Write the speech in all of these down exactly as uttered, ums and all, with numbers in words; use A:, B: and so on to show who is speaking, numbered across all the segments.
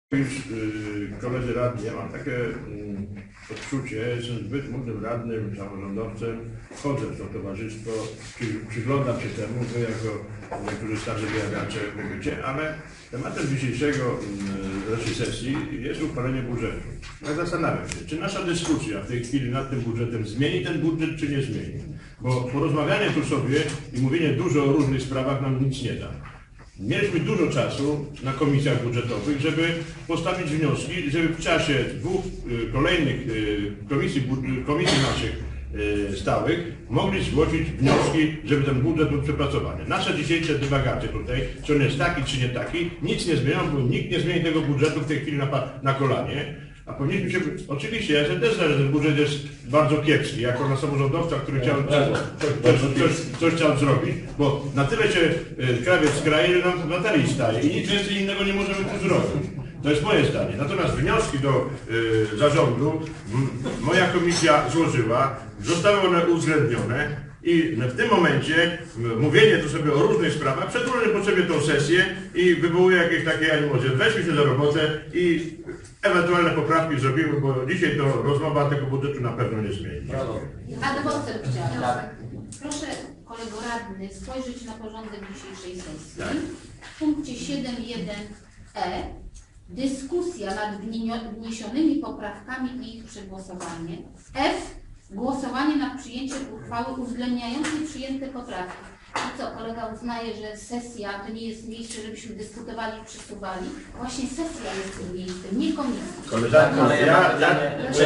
A: Już yy, koledzy radni, ja mam takie yy, odczucie, jestem zbyt młodym radnym, samorządowcem, wchodzę w to towarzystwo, przy, przyglądam się temu, wy jako niektórzy starzy biegacze mówicie, ale tematem dzisiejszego yy, sesji jest uchwalenie budżetu. Ja zastanawiam się, czy nasza dyskusja w tej chwili nad tym budżetem zmieni ten budżet, czy nie zmieni. Bo porozmawianie tu sobie i mówienie dużo o różnych sprawach nam nic nie da. Mieliśmy dużo czasu na komisjach budżetowych, żeby postawić wnioski, żeby w czasie dwóch y, kolejnych y, komisji, komisji naszych y, stałych mogli zgłosić wnioski, żeby ten budżet był przepracowany. Nasze dzisiejsze dywagacje tutaj, czy on jest taki, czy nie taki, nic nie zmienią, bo nikt nie zmieni tego budżetu w tej chwili na, na kolanie. A powinniśmy się, oczywiście, ja się też zdaję, że ten budżet jest bardzo kiepski, jako na samorządowca, który chciał coś, coś, coś, coś chciał zrobić, bo na tyle się krawiec kraje, że nam na talii staje i nic więcej innego nie możemy tu zrobić. To jest moje zdanie. Natomiast wnioski do y, zarządu m, moja komisja złożyła, zostały one uwzględnione. I w tym momencie mówienie tu sobie o różnych sprawach przedłuży potrzebie tą sesję i wywołuje jakieś takie animozje. Weźmy się za robotę i ewentualne poprawki zrobimy, bo dzisiaj to rozmowa tego budżetu na pewno nie zmieni.
B: Adwokat chciałam. Proszę kolego radny spojrzeć na porządek dzisiejszej sesji.
A: Tak.
B: W punkcie siedem jeden e dyskusja nad wniesionymi poprawkami i ich przegłosowanie. F. Głosowanie nad przyjęciem uchwały uwzględniającej przyjęte poprawki. I co, kolega uznaje, że sesja to nie jest miejsce, żebyśmy dyskutowali i przesuwali? Właśnie sesja jest tym miejscem, nie komisja.
A: Koleżanko, ja, ja, ja,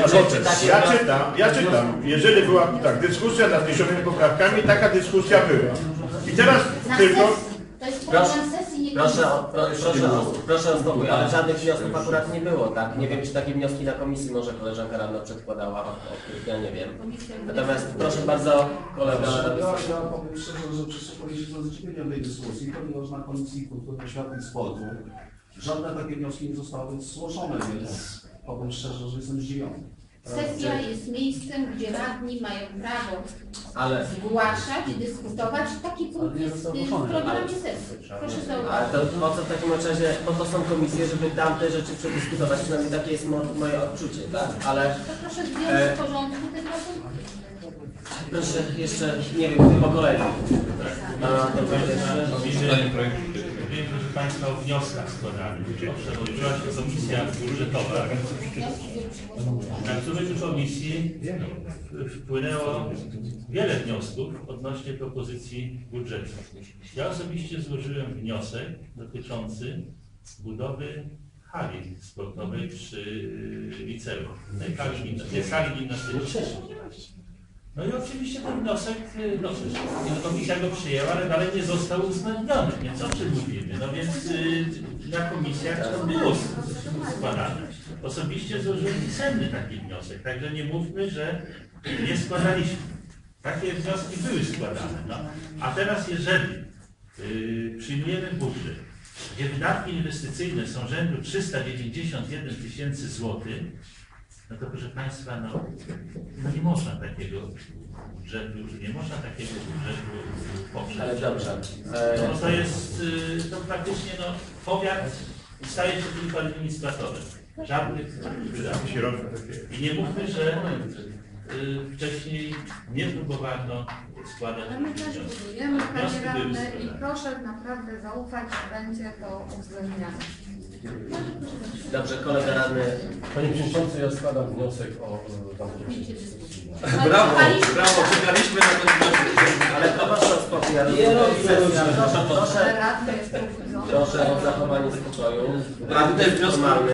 A: ja czytam, ja czytam. Jeżeli była tak, dyskusja nad wniesionymi poprawkami, taka dyskusja była. I teraz
B: na
A: tylko...
B: Sesji. To jest program sesji, nie
C: Proszę o,
B: komisji.
C: pro, proszę, o, proszę o spokój, ale żadnych wniosków akurat nie było, tak? Nie wiem, czy takie wnioski na komisji może koleżanka radna przedkładała, o, o których ja nie wiem. Natomiast proszę bardzo, kolega...
D: Ja, ja powiem szczerze, że przysłuchuję się z zadziwieniem tej dyskusji, ponieważ na Komisji Kultury, Oświaty i Sportu żadne takie wnioski nie zostały zgłoszone, więc powiem szczerze, że jestem zdziwiony.
B: Sesja jest miejscem, gdzie radni mają prawo
C: Ale...
B: zgłaszać i dyskutować. Taki punkt jest w programie sesji. Proszę
C: Ale
B: zauważyć.
C: to po co w takim razie, po to są komisje, żeby tamte rzeczy przedyskutować, przynajmniej takie jest mo, moje odczucie, tak? Ale...
B: To proszę zdjąć z porządku tego.
C: Proszę jeszcze, nie wiem, po kolei.
E: Wiem, proszę Państwa, o wnioskach składanych. Owszem, odbyła się komisja budżetowa, na której komisji wpłynęło wiele wniosków odnośnie propozycji budżetu. Ja osobiście złożyłem wniosek dotyczący budowy hali sportowej przy liceum, tej hali, tej hali gimnastycznej. No i oczywiście ten wniosek, no przecież komisja go przyjęła, ale dalej nie został uwzględniony, więc o czym mówimy? No więc y, na komisjach to było składane. Osobiście złożyłem pisemny taki wniosek, także nie mówmy, że nie składaliśmy. Takie wnioski były składane. No. A teraz jeżeli y, przyjmujemy budżet, gdzie wydatki inwestycyjne są rzędu trzysta dziewięćdziesiąt jeden tysięcy złotych, no to proszę Państwa, no, no nie można takiego budżetu, nie można takiego budżetu poprzeć.
C: Ale dobrze.
E: No to jest, to praktycznie no, powiat staje się tylko administratorem. Żadnych wydatków. I nie mówmy, że y, wcześniej nie próbowano składać.
F: Ale my też budujemy, panie radny, i proszę naprawdę zaufać, że będzie to uwzględniane.
C: Dobrze, kolega radny.
G: Panie Przewodniczący, ja składam wniosek o zamknięcie.
B: Brawo,
D: brawo, czekaliśmy na ten
C: Ale to proszę o spokój, ale proszę, proszę,
F: Radny jest tu.
C: proszę o zachowanie spokoju.
D: Radny, wnioski.